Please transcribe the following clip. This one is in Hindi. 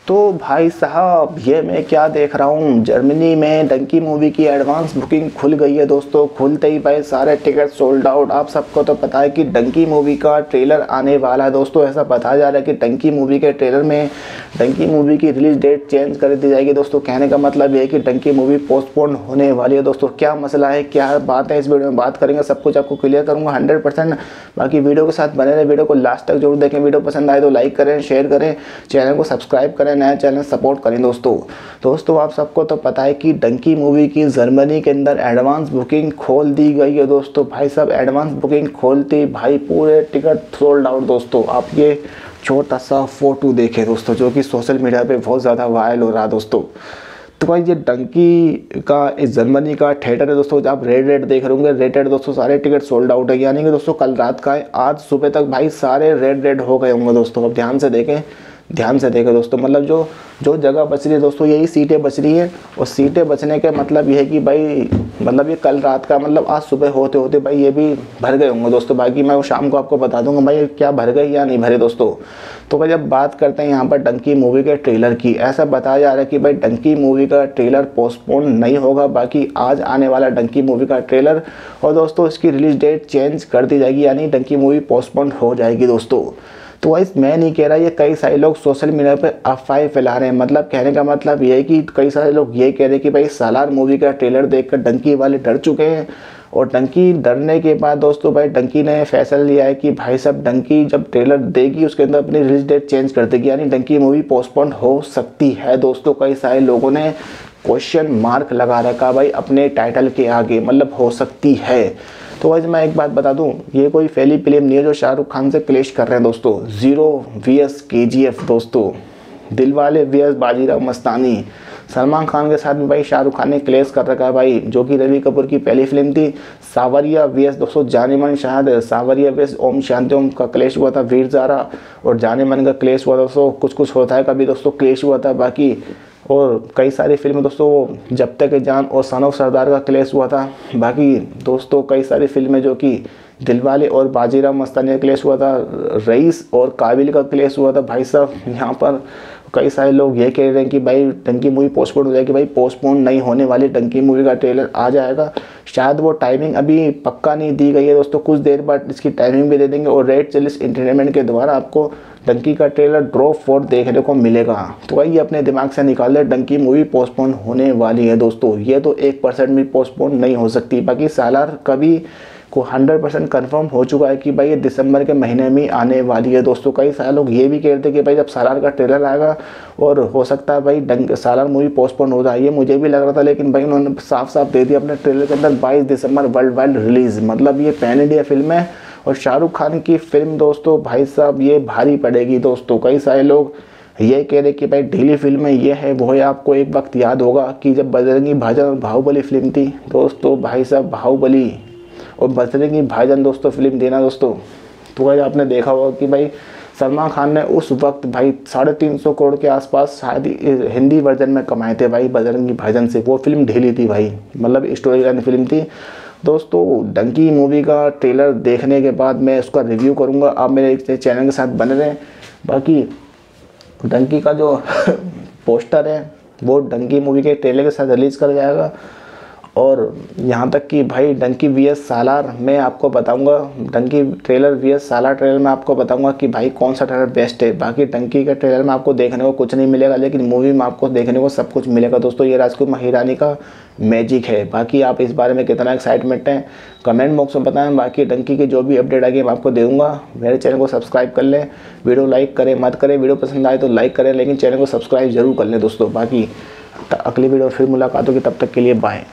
तो भाई साहब ये मैं क्या देख रहा हूँ, जर्मनी में डंकी मूवी की एडवांस बुकिंग खुल गई है दोस्तों। खुलते ही भाई सारे टिकट सोल्ड आउट। आप सबको तो पता है कि डंकी मूवी का ट्रेलर आने वाला है दोस्तों। ऐसा बताया जा रहा है कि डंकी मूवी के ट्रेलर में डंकी मूवी की रिलीज डेट चेंज कर दी जाएगी दोस्तों। कहने का मतलब ये है कि डंकी मूवी पोस्टपोन होने वाली है दोस्तों। क्या मसला है, क्या बात है, इस वीडियो में बात करेंगे, सब कुछ आपको क्लियर करूँगा 100%। बाकी वीडियो के साथ बने रहे, वीडियो को लास्ट तक जरूर देखें। वीडियो पसंद आए तो लाइक करें, शेयर करें, चैनल को सब्सक्राइब करें, नया चैनल सपोर्ट करें दोस्तों। आप सबको तो पता है कि डंकी मूवी की जर्मनी के अंदर एडवांस बुकिंग खोल दी गई है दोस्तों। भाई साहब एडवांस बुकिंग खोलती भाई पूरे टिकट सोल्ड आउट दोस्तों। आप ये छोटा सा फोटो देखें दोस्तों, जो कि सोशल मीडिया पे बहुत ज़्यादा वायरल हो रहा है दोस्तों। तो भाई ये डंकी का इस जर्मनी का थिएटर है दोस्तों। आप रेट देख रहे होंगे, रेटेड दोस्तों सारे टिकट सोल्ड आउट है। यानी कि दोस्तों कल रात का है, आज सुबह तक भाई सारे रेट हो गए होंगे दोस्तों। अब ध्यान से देखें दोस्तों। मतलब जो जगह बच रही है दोस्तों, यही सीटें बच रही हैं। और सीटें बचने के मतलब ये है कि भाई मतलब ये कल रात का मतलब आज सुबह होते होते भाई ये भी भर गए होंगे दोस्तों। बाकी मैं वो शाम को आपको बता दूंगा भाई क्या भर गए या नहीं भरे दोस्तों। तो भाई जब बात करते हैं यहाँ पर डंकी मूवी के ट्रेलर की, ऐसा बताया जा रहा है कि भाई डंकी मूवी का ट्रेलर पोस्टपोन नहीं होगा। बाकी आज आने वाला डंकी मूवी का ट्रेलर और दोस्तों इसकी रिलीज डेट चेंज कर दी जाएगी, यानी डंकी मूवी पोस्टपोन हो जाएगी दोस्तों। तो भाई मैं नहीं कह रहा, ये कई सारे लोग सोशल मीडिया पे अफवाहें फैला रहे हैं। मतलब कहने का मतलब ये है कि कई सारे लोग ये कह रहे हैं कि भाई सालार मूवी का ट्रेलर देखकर डंकी वाले डर चुके हैं। और डंकी डरने के बाद दोस्तों भाई डंकी ने फैसला लिया है कि भाई साहब डंकी जब ट्रेलर देगी उसके अंदर अपनी रिलीज डेट चेंज कर देगी, यानी डंकी मूवी पोस्टपोन हो सकती है दोस्तों। कई सारे लोगों ने क्वेश्चन मार्क लगा रखा भाई अपने टाइटल के आगे, मतलब हो सकती है। तो आज मैं एक बात बता दूं, ये कोई पहली फिल्म नहीं है जो शाहरुख खान से क्लैश कर रहे हैं दोस्तों। जीरो vs KGF दोस्तों, दिलवाले vs बाजीराव मस्तानी। सलमान खान के साथ भी भाई शाहरुख खान ने क्लैश कर रखा है भाई, जो कि रवि कपूर की पहली फिल्म थी। सावरिया vs दोस्तों जाने मन शायद सावरिया vs ओम शांति ओम का क्लैश हुआ था, वीर ज़ारा और जाने मन का क्लैश हुआ दोस्तों। कुछ होता है कभी दोस्तों क्लैश हुआ था। बाकी और कई सारी फिल्में दोस्तों, जब तक जान और सन ऑफ सरदार का क्लैश हुआ था। बाकी दोस्तों कई सारी फिल्में जो कि दिलवाले और बाजीराव मस्तानी का क्लैश हुआ था, रईस और काबिल का क्लैश हुआ था। भाई साहब यहाँ पर कई सारे लोग ये कह रहे हैं कि भाई डंकी मूवी पोस्टपोन हो जाएगी। भाई पोस्टपोन नहीं होने वाली, डंकी मूवी का ट्रेलर आ जाएगा। शायद वो टाइमिंग अभी पक्का नहीं दी गई है दोस्तों, कुछ देर बाद इसकी टाइमिंग भी दे देंगे। और रेड चिलीज एंटरटेनमेंट के द्वारा आपको डंकी का ट्रेलर ड्रॉप 4 देखने को मिलेगा। तो भाई ये अपने दिमाग से निकाल दे, डंकी मूवी पोस्टपोन होने वाली है दोस्तों। ये तो 1% भी पोस्टपोन नहीं हो सकती। बाकी सालार कभी को 100% कन्फर्म हो चुका है कि भाई ये दिसंबर के महीने में आने वाली है दोस्तों। कई सारे लोग ये भी कहते हैं कि भाई जब सालार का ट्रेलर आएगा और हो सकता है भाई सालार मूवी पोस्टपोन हो जाए। ये मुझे भी लग रहा था, लेकिन भाई उन्होंने साफ दे दिया अपने ट्रेलर के अंदर 22 दिसंबर वर्ल्ड वाइड रिलीज। मतलब ये पैन इंडिया फिल्म है और शाहरुख खान की फिल्म दोस्तों। भाई साहब ये भारी पड़ेगी दोस्तों। कई सारे लोग ये कह रहे कि भाई ढीली फिल्म है, ये है वो है। आपको एक वक्त याद होगा कि जब बजरंगी भाईजान और बाहुबली फिल्म थी दोस्तों, भाई साहब बाहुबली और बजरंगी भाईजान दोस्तों फिल्म देना दोस्तों, तो भाई आपने देखा होगा कि भाई सलमान खान ने उस वक्त भाई 350 करोड़ के आसपास शायद हिंदी वर्जन में कमाए थे भाई बजरंगी भाईजान से। वो फिल्म ढीली थी भाई, मतलब स्टोरी लाइन फिल्म थी दोस्तों। डंकी मूवी का ट्रेलर देखने के बाद मैं उसका रिव्यू करूंगा, आप मेरे चैनल के साथ बने रहें। बाकी डंकी का जो पोस्टर है वो डंकी मूवी के ट्रेलर के साथ रिलीज़ कर जाएगा। और यहाँ तक कि भाई डंकी vs सालार मैं आपको बताऊंगा, Dunki trailer vs Salaar trailer में आपको बताऊंगा कि भाई कौन सा ट्रेलर बेस्ट है। बाकी डंकी के ट्रेलर में आपको देखने को कुछ नहीं मिलेगा, लेकिन मूवी में आपको देखने को सब कुछ मिलेगा दोस्तों। ये राजकुमार हिरानी का मैजिक है। बाकी आप इस बारे में कितना एक्साइटमेंट है कमेंट बॉक्स में बताएं। बाकी डंकी की जो भी अपडेट आएगी मैं आपको दे दूँगा। मेरे चैनल को सब्सक्राइब कर लें, वीडियो लाइक करें मत करें, वीडियो पसंद आए तो लाइक करें, लेकिन चैनल को सब्सक्राइब जरूर कर लें दोस्तों। बाकी अगली वीडियो फिर मुलाकात होगी, तब तक के लिए बाय।